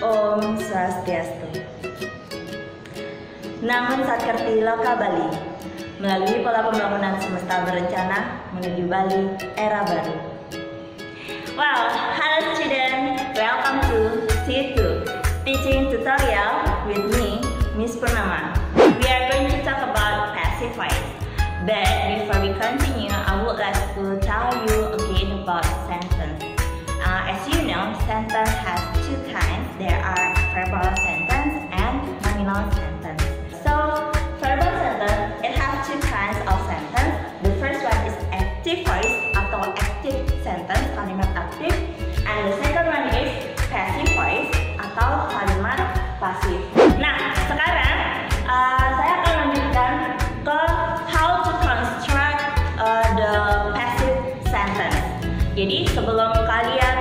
Om Swastiastu. Namun Satkerti Loka Bali, melalui pola pembangunan semesta berencana menuju Bali era baru. Well, hello students, welcome to C2 teaching tutorial with me, Miss Purnama. We are going to talk about passive voice. But before we continue, I would like to tell you again about sentence. As you know, sentence has two kinds. There are verbal sentence and nominal sentence. So, verbal sentence, it has two kinds of sentence. The first one is active voice atau active sentence, kalimat aktif. And the second one is passive voice atau kalimat pasif. Nah, sekarang saya akan lanjutkan ke how to construct the passive sentence. Jadi sebelum kalian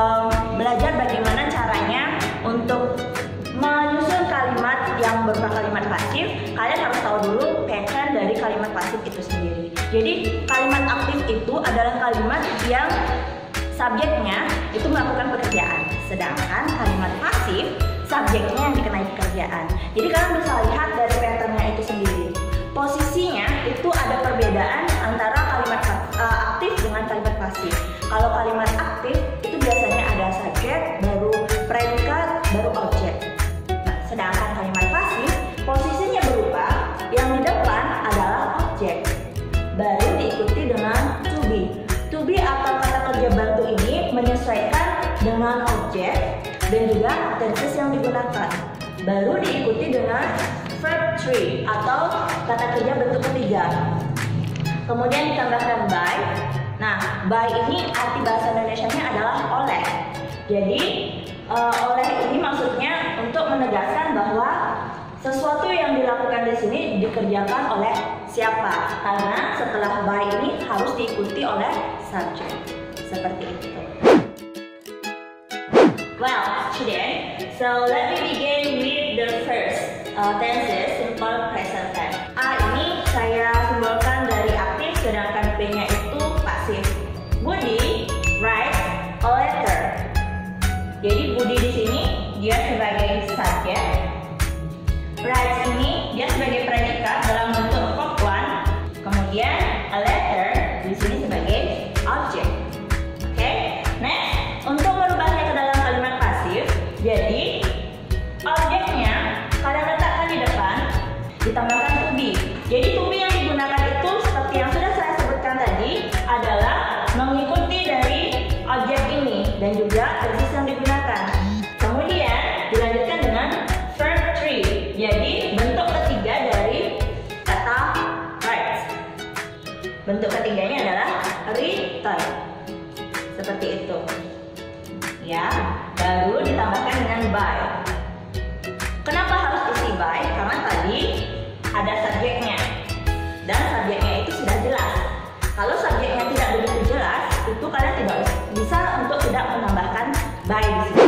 belajar bagaimana caranya untuk menyusun kalimat yang berupa kalimat pasif, kalian harus tahu dulu pattern dari kalimat pasif itu sendiri. Jadi kalimat aktif itu adalah kalimat yang subjeknya itu melakukan pekerjaan, sedangkan kalimat pasif subjeknya yang dikenai pekerjaan. Jadi kalian bisa lihat dari patternnya itu sendiri. Posisinya itu ada perbedaan antara kalimat aktif dengan kalimat pasif. Kalau kalimat aktif itu biasanya ada subjek, baru predikat, baru objek. Nah, sedangkan kalimat pasif posisinya berubah, yang di depan adalah objek, baru diikuti dengan to be. To be atau kata kerja bantu ini menyesuaikan dengan objek dan juga tenses yang digunakan, baru diikuti dengan verb 3 atau kata kerja bentuk ketiga. Kemudian ditambahkan by. Nah, by ini arti bahasa Indonesianya adalah oleh. Jadi oleh ini maksudnya untuk menegaskan bahwa sesuatu yang dilakukan di sini dikerjakan oleh siapa. Karena setelah by ini harus diikuti oleh subjek. Seperti itu. Well, student, so let me begin with the first tenses, simple present tense. A ini saya simbolkan dari aktif, sedangkan B-nya itu pasif. Budi writes a letter. Jadi Budi di sini dia sebagai subjek. Writes ini dia sebagai predikat dalam bentuk verb 1. Kemudian a letter di sini sebagai objek. Oke, next untuk merubahnya ke dalam kalimat pasif, jadi objeknya kalian letakkan di depan, ditambahkan to be. Jadi to be yang digunakan itu seperti yang sudah saya sebutkan tadi adalah mengikuti dari objek ini dan juga tenses yang digunakan. Kemudian dilanjutkan dengan verb 3. Jadi bentuk ketiga dari kata write. Bentuk ketiganya adalah return. Seperti itu. Ya, baru ditambahkan dengan by. Kenapa harus isi by? Karena tadi ada subjeknya. Dan subjeknya itu sudah jelas. Kalau subjeknya tidak begitu jelas, itu kalian tidak bisa untuk tidak menambahkan by di sini.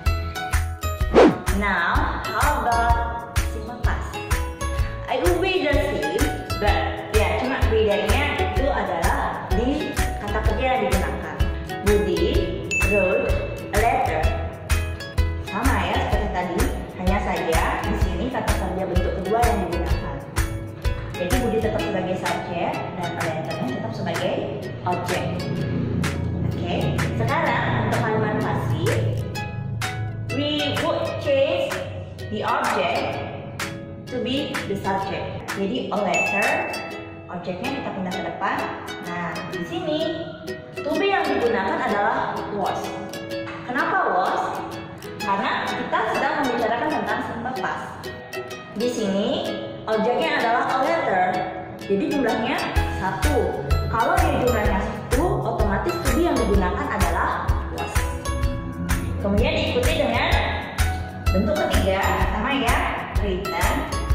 Now, how about simple past? I will be the same, but ya cuma bedanya itu adalah di kata kerja yang digunakan. Budi wrote a letter. Sama ya seperti tadi, hanya saja di sini kata kerja bentuk kedua yang digunakan. Jadi Budi tetap sebagai subjek dan a letternya tetap sebagai objek. Oke, sekarang untuk kalimat pasif, we would change the object to be the subject. Jadi a letter, objeknya kita pindah ke depan. Nah, di sini to be yang digunakan adalah was. Kenapa was? Karena kita sedang membicarakan tentang simple past. Di sini objeknya adalah a letter. Jadi jumlahnya 1. Kalau dia jumlahnya 1, otomatis to be yang digunakan adalah was. Kemudian diikuti dengan bentuk ketiga, sama ya, written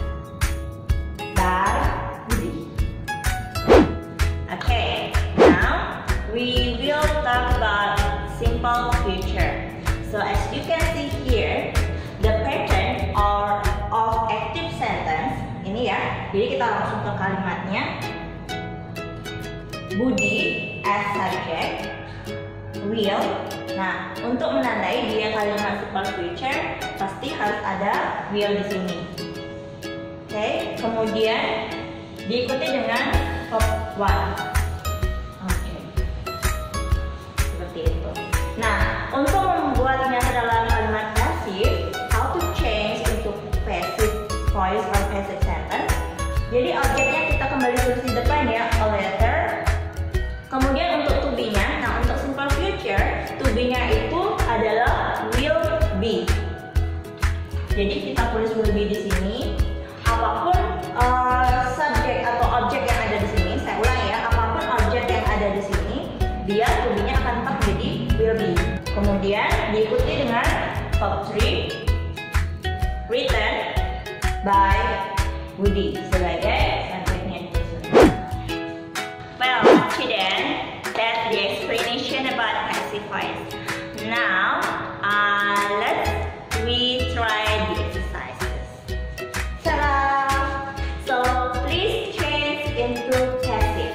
by Budi. Okay, now we will talk about simple future. So as you can see here, the pattern of active sentence ini ya. Jadi kita langsung ke kalimatnya. Budi as subject, will. Nah, untuk menandai dia kalimat simple future pasti harus ada will di sini. Oke, kemudian diikuti dengan verb one. Oke, seperti itu. Nah, untuk membuatnya ke dalam kalimat pasif, how to change into passive voice or passive sentence. Jadi objeknya kita kembali tulis di depan ya, a letter. Kemudian untuk to be-nya, nah untuk simple future, to be-nya itu adalah will be. Jadi kita tulis will be di sini. Apapun subjek atau objek yang ada di sini, saya ulang ya, apapun objek yang ada di sini, dia to be-nya akan tetap menjadi will be. Kemudian diikuti dengan verb 3, written by Budi sebagai subjeknya. Well, student, that's the explanation about passive voice. Now, let's try the exercises. Ta-da! So, please change into passive.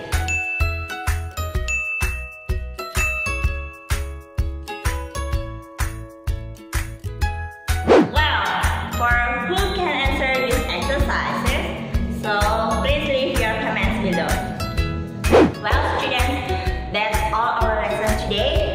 Well, for who can answer these exercises, so please leave your comments below. Well, students, that's all our lesson today.